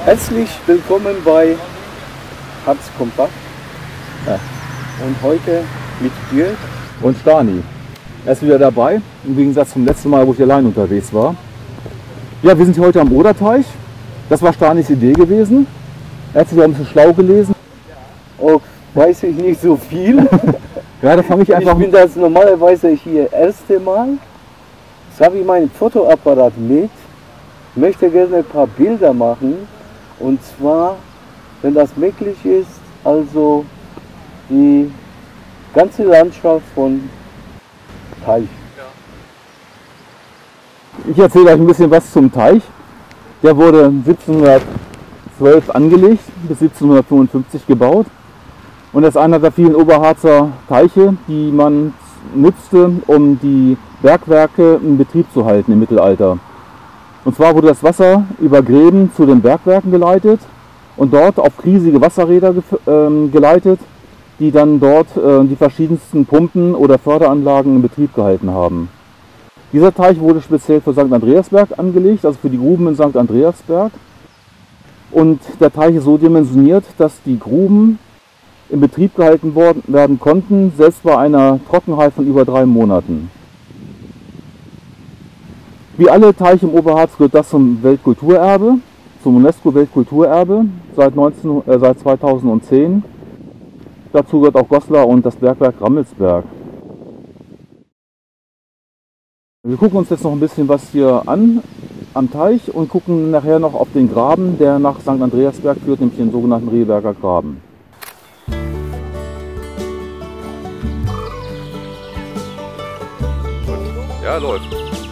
Herzlich willkommen bei Hans Kompakt. Ja. Und heute mit Dirk Und Stani. Er ist wieder dabei, im Gegensatz zum letzten Mal, wo ich allein unterwegs war. Ja, wir sind heute am Oderteich. Das war Stanis Idee gewesen. Er hat sich auch ein bisschen schlau gelesen. Oh, weiß ich nicht so viel. Ja, da fange ich einfach Ich bin das normalerweise hier erste Mal. Jetzt habe ich meinen Fotoapparat mit. Möchte gerne ein paar Bilder machen. Und zwar, wenn das möglich ist, also die ganze Landschaft von Teich. Ich erzähle euch ein bisschen was zum Teich. Der wurde 1712 angelegt, bis 1755 gebaut. Und das ist einer der vielen Oberharzer Teiche, die man nutzte, um die Bergwerke in Betrieb zu halten im Mittelalter. Und zwar wurde das Wasser über Gräben zu den Bergwerken geleitet und dort auf riesige Wasserräder geleitet, die dann dort die verschiedensten Pumpen oder Förderanlagen in Betrieb gehalten haben. Dieser Teich wurde speziell für St. Andreasberg angelegt, also für die Gruben in St. Andreasberg. Und der Teich ist so dimensioniert, dass die Gruben in Betrieb gehalten werden konnten, selbst bei einer Trockenheit von über 3 Monaten. Wie alle Teiche im Oberharz gehört das zum Weltkulturerbe, zum UNESCO-Weltkulturerbe seit 2010. Dazu gehört auch Goslar und das Bergwerk Rammelsberg. Wir gucken uns jetzt noch ein bisschen was hier an am Teich und gucken nachher noch auf den Graben, der nach St. Andreasberg führt, nämlich den sogenannten Rehberger Graben. Ja, läuft.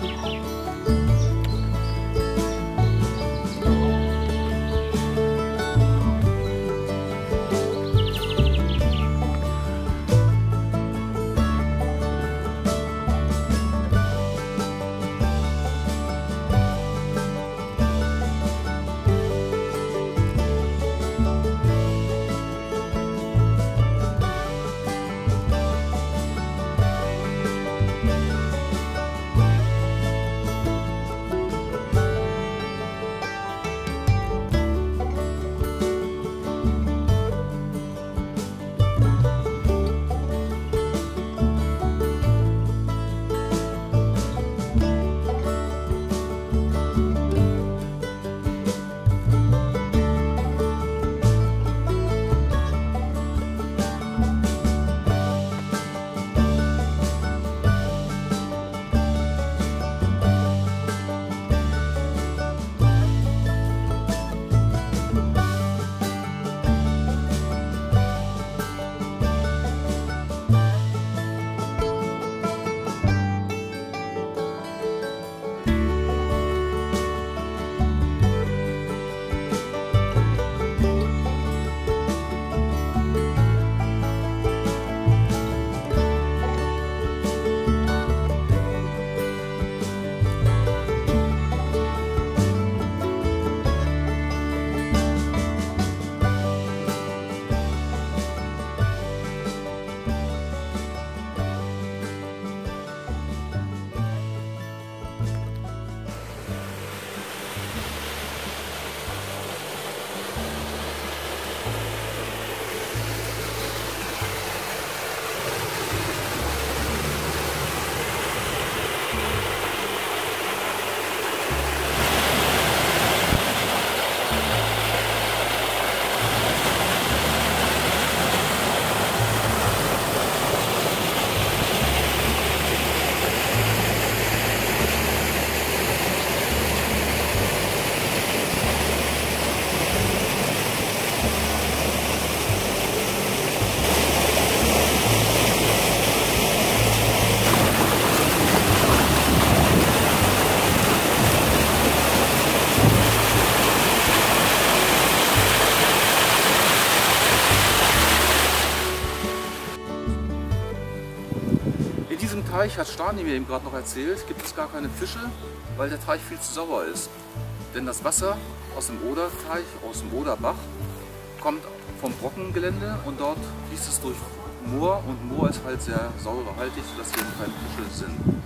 In diesem Teich, hat Stani mir eben gerade noch erzählt, gibt es gar keine Fische, weil der Teich viel zu sauer ist. Denn das Wasser aus dem Oderteich, aus dem Oderbach, kommt vom Brockengelände und dort fließt es durch Moor und Moor ist halt sehr säurehaltig, sodass hier keine Fische sind.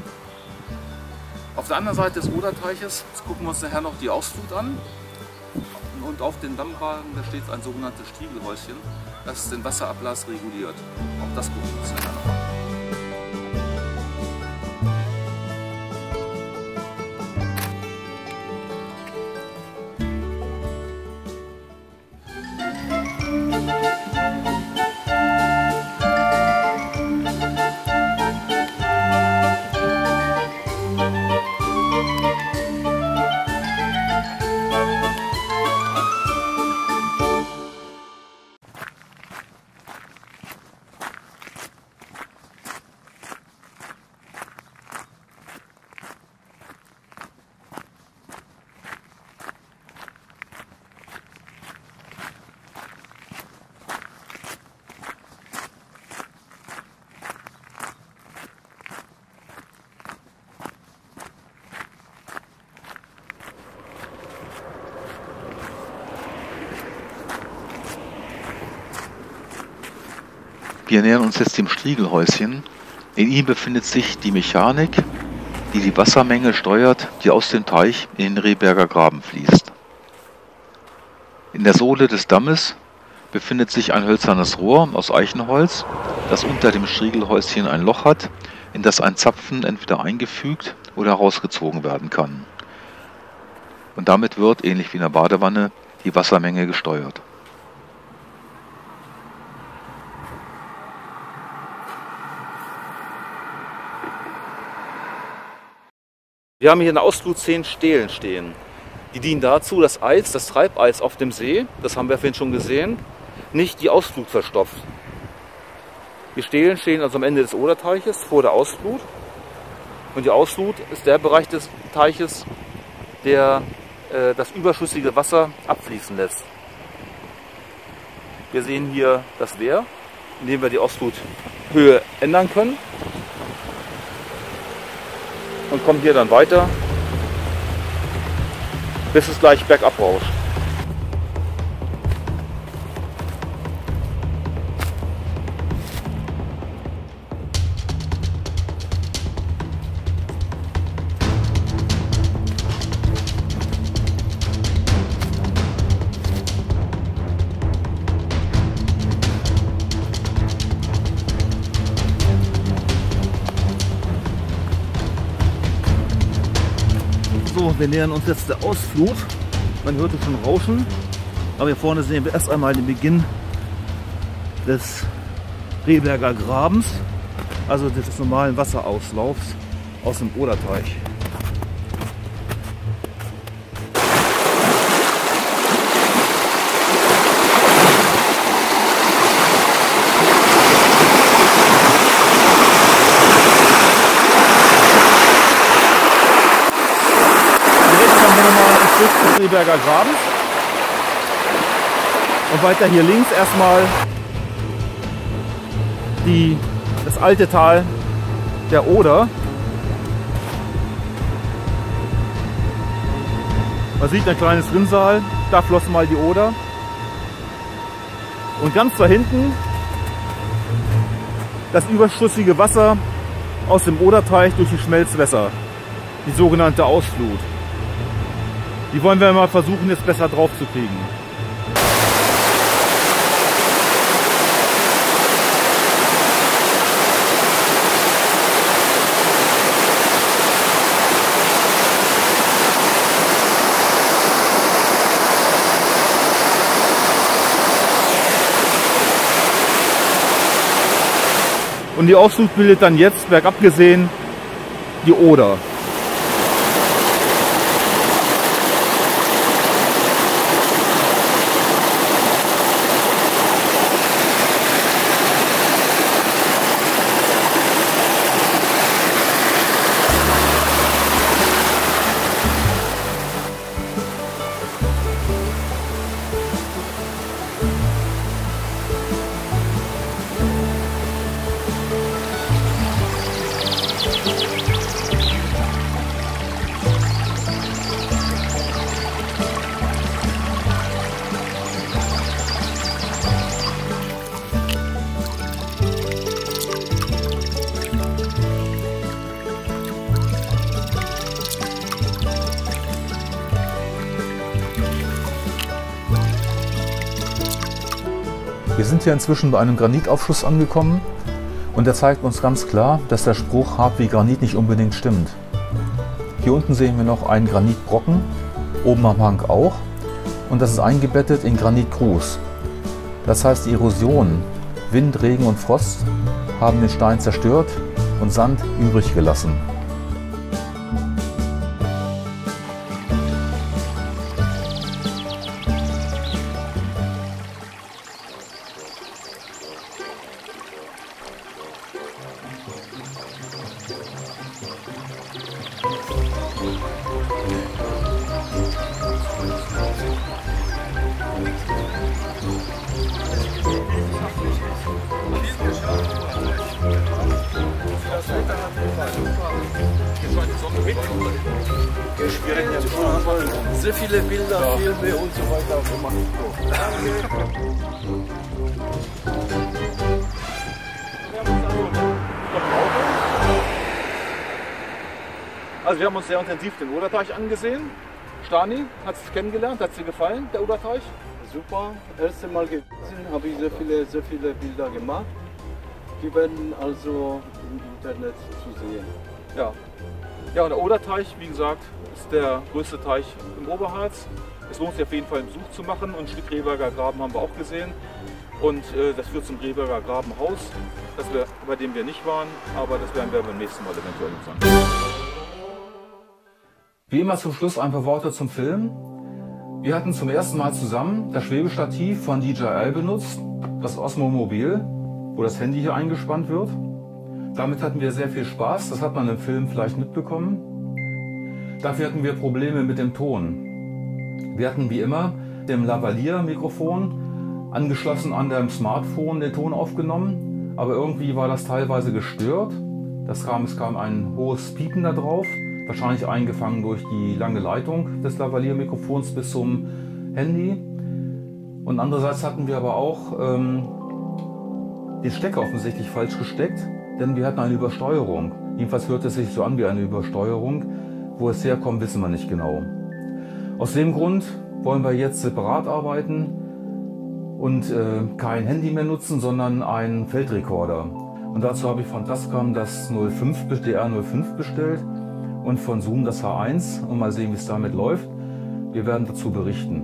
Auf der anderen Seite des Oderteiches gucken wir uns nachher noch die Ausflut an. und auf den Dammwagen, da steht ein sogenanntes Striegelhäuschen, das den Wasserablass reguliert. Auch das gucken wir uns nachher noch an. Wir nähern uns jetzt dem Striegelhäuschen. In ihm befindet sich die Mechanik, die die Wassermenge steuert, die aus dem Teich in den Rehberger Graben fließt. In der Sohle des Dammes befindet sich ein hölzernes Rohr aus Eichenholz, das unter dem Striegelhäuschen ein Loch hat, in das ein Zapfen entweder eingefügt oder herausgezogen werden kann. Und damit wird, ähnlich wie in der Badewanne, die Wassermenge gesteuert. Wir haben hier eine Ausflut 10 Stelen stehen. Die dienen dazu, das Eis, das Treibeis auf dem See, das haben wir vorhin schon gesehen, nicht die Ausflut verstopft. Die Stelen stehen also am Ende des Oderteiches vor der Ausflut. Und die Ausflut ist der Bereich des Teiches, der das überschüssige Wasser abfließen lässt. Wir sehen hier das Wehr, in dem wir die Ausfluthöhe ändern können. Und kommen hier dann weiter, bis es gleich bergab rauscht. So, wir nähern uns jetzt der Ausflut. Man hört es schon rauschen. Aber hier vorne sehen wir erst einmal den Beginn des Rehberger Grabens, also des normalen Wasserauslaufs aus dem Oderteich. Des Rehberger Grabens und weiter hier links erstmal das alte Tal der Oder. Man sieht ein kleines Rinnsal, da floss mal die Oder. Und ganz da hinten das überschüssige Wasser aus dem Oderteich durch die Schmelzwässer, die sogenannte Ausflut. Die wollen wir mal versuchen, jetzt besser drauf zu kriegen. Und die Ausflut bildet dann jetzt, bergab gesehen, die Oder. Wir sind hier inzwischen bei einem Granitaufschluss angekommen und der zeigt uns ganz klar, dass der Spruch hart wie Granit nicht unbedingt stimmt. Hier unten sehen wir noch einen Granitbrocken, oben am Hang auch, und das ist eingebettet in Granitgrus. Das heißt, die Erosion, Wind, Regen und Frost haben den Stein zerstört und Sand übrig gelassen. Sehr viele Bilder, Filme und so weiter gemacht. Also wir haben uns sehr intensiv den Oderteich angesehen. Stani, hat es kennengelernt? Hat es dir gefallen, der Oderteich? Super, erste Mal gewesen, habe ich sehr viele Bilder gemacht. Die werden also im Internet zu sehen. Ja. Ja, und der Oderteich, wie gesagt, ist der größte Teich im Oberharz. Es lohnt sich auf jeden Fall einen Besuch zu machen. Und ein Stück Rehberger Graben haben wir auch gesehen. Und das führt zum Rehberger Grabenhaus, bei dem wir nicht waren, aber das werden wir beim nächsten Mal eventuell noch sagen. Wie immer zum Schluss ein paar Worte zum Film. Wir hatten zum ersten Mal zusammen das Schwebestativ von DJI benutzt, das Osmo Mobil, wo das Handy hier eingespannt wird. Damit hatten wir sehr viel Spaß, das hat man im Film vielleicht mitbekommen. Dafür hatten wir Probleme mit dem Ton. Wir hatten wie immer dem Lavalier-Mikrofon angeschlossen an dem Smartphone den Ton aufgenommen, aber irgendwie war das teilweise gestört. Es kam ein hohes Piepen da drauf, wahrscheinlich eingefangen durch die lange Leitung des Lavalier-Mikrofons bis zum Handy. Und andererseits hatten wir aber auch den Stecker offensichtlich falsch gesteckt, denn wir hatten eine Übersteuerung. Jedenfalls hört es sich so an wie eine Übersteuerung. Wo es herkommt, wissen wir nicht genau. Aus dem Grund wollen wir jetzt separat arbeiten und kein Handy mehr nutzen, sondern einen Feldrekorder. Und dazu habe ich von Tascam das DR05 bestellt und von Zoom das H1 und mal sehen, wie es damit läuft. Wir werden dazu berichten.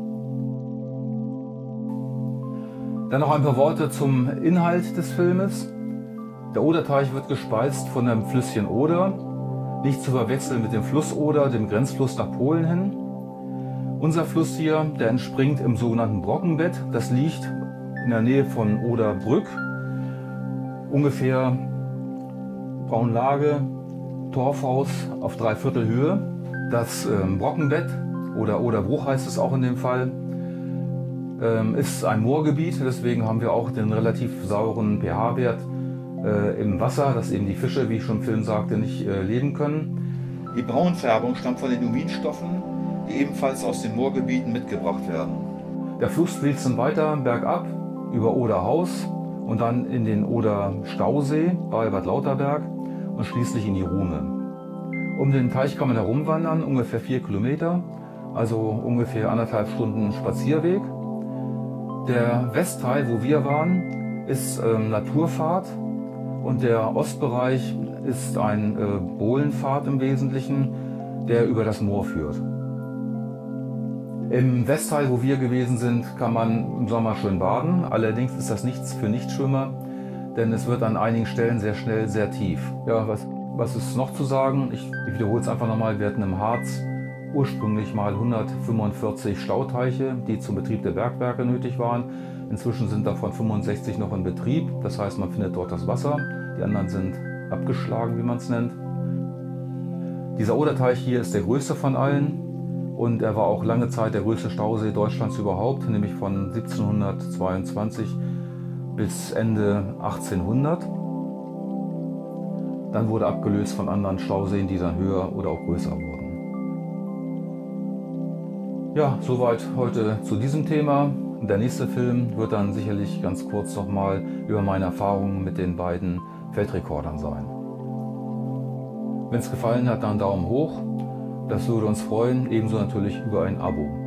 Dann noch ein paar Worte zum Inhalt des Filmes. Der Oderteich wird gespeist von dem Flüsschen Oder, nicht zu verwechseln mit dem Fluss Oder, dem Grenzfluss nach Polen hin. Unser Fluss hier, der entspringt im sogenannten Brockenbett. Das liegt in der Nähe von Oderbrück, ungefähr Braunlage, Torfhaus auf 3/4 Höhe. Das Brockenbett oder Oderbruch heißt es auch in dem Fall, ist ein Moorgebiet. Deswegen haben wir auch den relativ sauren pH-Wert im Wasser, dass eben die Fische, wie ich schon im Film sagte, nicht leben können. Die Braunfärbung stammt von den Huminstoffen, die ebenfalls aus den Moorgebieten mitgebracht werden. Der Fluss fließt dann weiter bergab über Oderhaus und dann in den Oder-Stausee bei Bad Lauterberg und schließlich in die Ruhme. Um den Teich kann man herumwandern, ungefähr 4 Kilometer, also ungefähr 1,5 Stunden Spazierweg. Der Westteil, wo wir waren, ist Naturpfad. Und der Ostbereich ist ein Bohlenpfad im Wesentlichen, der über das Moor führt. Im Westteil, wo wir gewesen sind, kann man im Sommer schön baden. Allerdings ist das nichts für Nichtschwimmer, denn es wird an einigen Stellen sehr schnell sehr tief. Ja, was ist noch zu sagen? Ich wiederhole es einfach nochmal. Wir hatten im Harz ursprünglich mal 145 Stauteiche, die zum Betrieb der Bergwerke nötig waren. Inzwischen sind davon 65 noch in Betrieb, das heißt, man findet dort das Wasser. Die anderen sind abgeschlagen, wie man es nennt. Dieser Oderteich hier ist der größte von allen und er war auch lange Zeit der größte Stausee Deutschlands überhaupt, nämlich von 1722 bis Ende 1800. Dann wurde abgelöst von anderen Stauseen, die dann höher oder auch größer wurden. Ja, soweit heute zu diesem Thema. Der nächste Film wird dann sicherlich ganz kurz nochmal über meine Erfahrungen mit den beiden Feldrekordern sein. Wenn es gefallen hat, dann Daumen hoch. Das würde uns freuen, ebenso natürlich über ein Abo.